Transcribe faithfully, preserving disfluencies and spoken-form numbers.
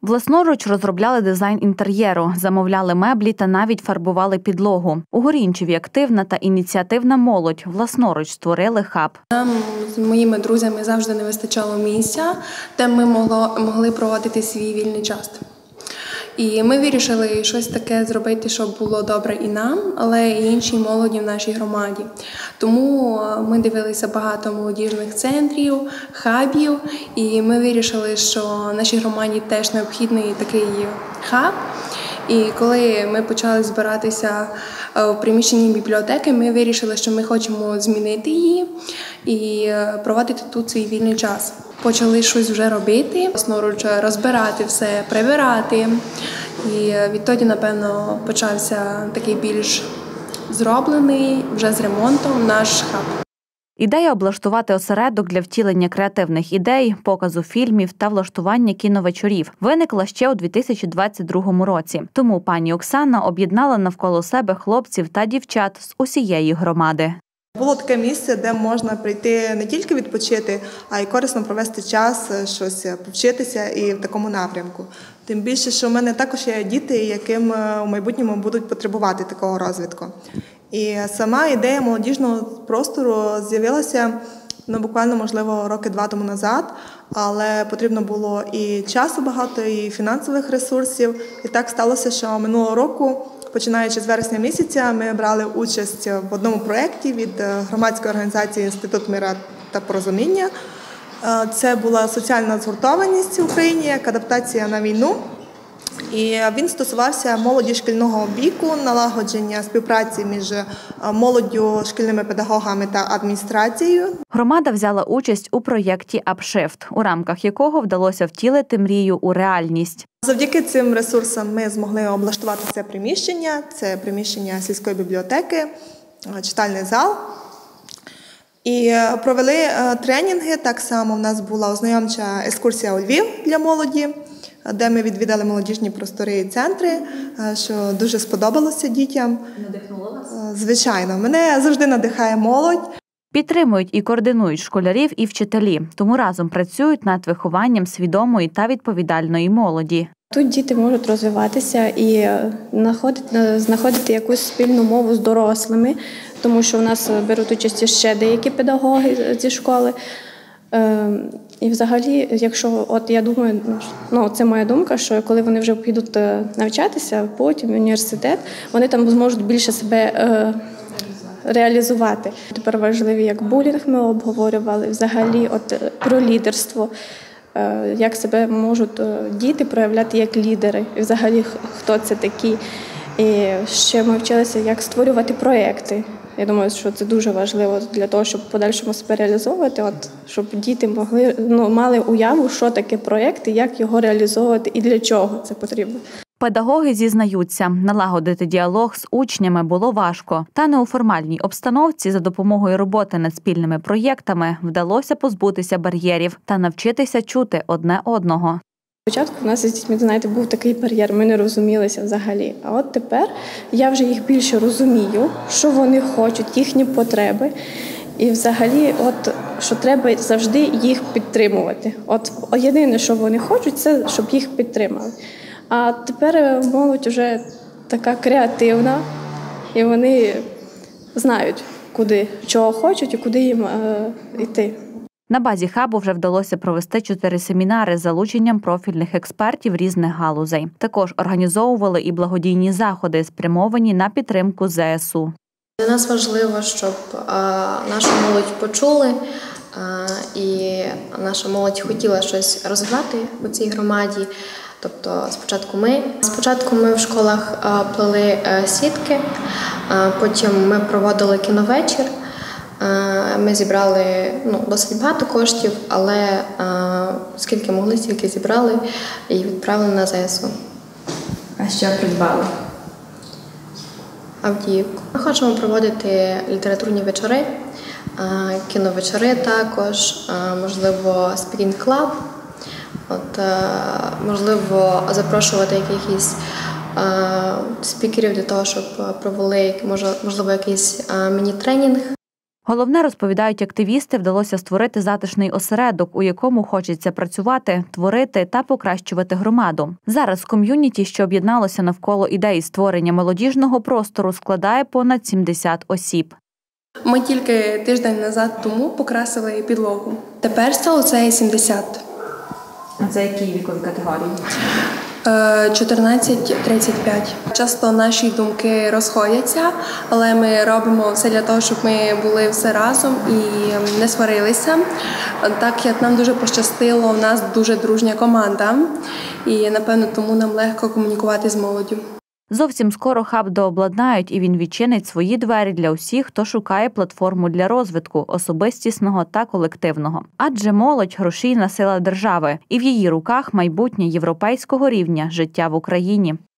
Власноруч розробляли дизайн інтер'єру, замовляли меблі та навіть фарбували підлогу. У Горінчеві активна та ініціативна молодь власноруч створили хаб. Нам з моїми друзями завжди не вистачало місця, де ми могло, могли проводити свій вільний час. І ми вирішили щось таке зробити, щоб було добре і нам, але і іншій молоді в нашій громаді. Тому ми дивилися багато молодіжних центрів, хабів, і ми вирішили, що нашій громаді теж необхідний такий хаб. І коли ми почали збиратися в приміщенні бібліотеки, ми вирішили, що ми хочемо змінити її і проводити тут свій вільний час. Почали щось вже робити, власноруч розбирати все, прибирати. І відтоді, напевно, почався такий більш зроблений, вже з ремонтом, наш хаб. Ідея облаштувати осередок для втілення креативних ідей, показу фільмів та влаштування кіновечорів виникла ще у дві тисячі двадцять другому році. Тому пані Оксана об'єднала навколо себе хлопців та дівчат з усієї громади. Було таке місце, де можна прийти не тільки відпочити, а й корисно провести час, щось повчитися і в такому напрямку. Тим більше, що в мене також є діти, яким у майбутньому будуть потребувати такого розвитку. І сама ідея молодіжного простору з'явилася ну, буквально, можливо, роки два тому назад, але потрібно було і часу багато, і фінансових ресурсів. І так сталося, що минулого року, починаючи з вересня місяця, ми брали участь в одному проєкті від громадської організації «Інститут мира та порозуміння». Це була соціальна згуртованість в Україні, як адаптація на війну. І він стосувався молоді шкільного віку, налагодження співпраці між молоддю, шкільними педагогами та адміністрацією. Громада взяла участь у проєкті «Апшифт», у рамках якого вдалося втілити мрію у реальність. Завдяки цим ресурсам ми змогли облаштувати це приміщення. Це приміщення сільської бібліотеки, читальний зал. І провели тренінги. Так само в нас була ознайомча екскурсія у Львів для молоді, де ми відвідали молодіжні простори і центри, що дуже сподобалося дітям. Надихнуло вас? Звичайно. Мене завжди надихає молодь. Підтримують і координують школярів і вчителі, тому разом працюють над вихованням свідомої та відповідальної молоді. Тут діти можуть розвиватися і знаходити якусь спільну мову з дорослими, тому що в нас беруть участь ще деякі педагоги зі школи. І взагалі, якщо, от я думаю, ну це моя думка, що коли вони вже підуть навчатися, потім в університет, вони там зможуть більше себе е, реалізувати. Тепер важливі, як булінг ми обговорювали, взагалі от про лідерство, е, як себе можуть діти проявляти як лідери, і взагалі хто це такі. І ще ми вчилися, як створювати проєкти. Я думаю, що це дуже важливо для того, щоб в подальшому себе реалізовувати, от, щоб діти могли, ну, мали уяву, що таке проєкт і як його реалізовувати і для чого це потрібно. Педагоги зізнаються, налагодити діалог з учнями було важко. Та не у формальній обстановці за допомогою роботи над спільними проєктами вдалося позбутися бар'єрів та навчитися чути одне одного. Спочатку у нас з дітьми, знаєте, був такий бар'єр, ми не розумілися взагалі. А от тепер я вже їх більше розумію, що вони хочуть, їхні потреби. І взагалі, от, що треба завжди їх підтримувати. От єдине, що вони хочуть, це щоб їх підтримали. А тепер молодь вже така креативна, і вони знають, куди, чого хочуть і куди їм е, йти. На базі хабу вже вдалося провести чотири семінари з залученням профільних експертів різних галузей. Також організовували і благодійні заходи, спрямовані на підтримку зе ес у. Для нас важливо, щоб нашу молодь почули, і наша молодь хотіла щось розвивати у цій громаді. Тобто спочатку ми. Спочатку ми в школах плели сітки, потім ми проводили кіновечір. Ми зібрали ну, досить багато коштів, але а, скільки могли, стільки зібрали і відправили на зе ес у. А що придбали? Авдіївку. Ми хочемо проводити літературні вечори, а, кіновечори також, а, можливо, спрінт-клаб, от, а, можливо, запрошувати якихось а, спікерів для того, щоб провели, можливо, якийсь а, міні-тренінг. Головне, розповідають активісти, вдалося створити затишний осередок, у якому хочеться працювати, творити та покращувати громаду. Зараз ком'юніті, що об'єдналося навколо ідеї створення молодіжного простору, складає понад сімдесят осіб. Ми тільки тиждень назад тому покрасили підлогу. Тепер стало це сімдесят. А це які вікові категорії? чотирнадцять тридцять п'ять. Часто наші думки розходяться, але ми робимо все для того, щоб ми були все разом і не сварилися. Так як нам дуже пощастило, у нас дуже дружня команда, і, напевно, тому нам легко комунікувати з молоддю. Зовсім скоро хаб дообладнають, і він відчинить свої двері для усіх, хто шукає платформу для розвитку – особистісного та колективного. Адже молодь – грошійна сила держави, і в її руках майбутнє європейського рівня життя в Україні.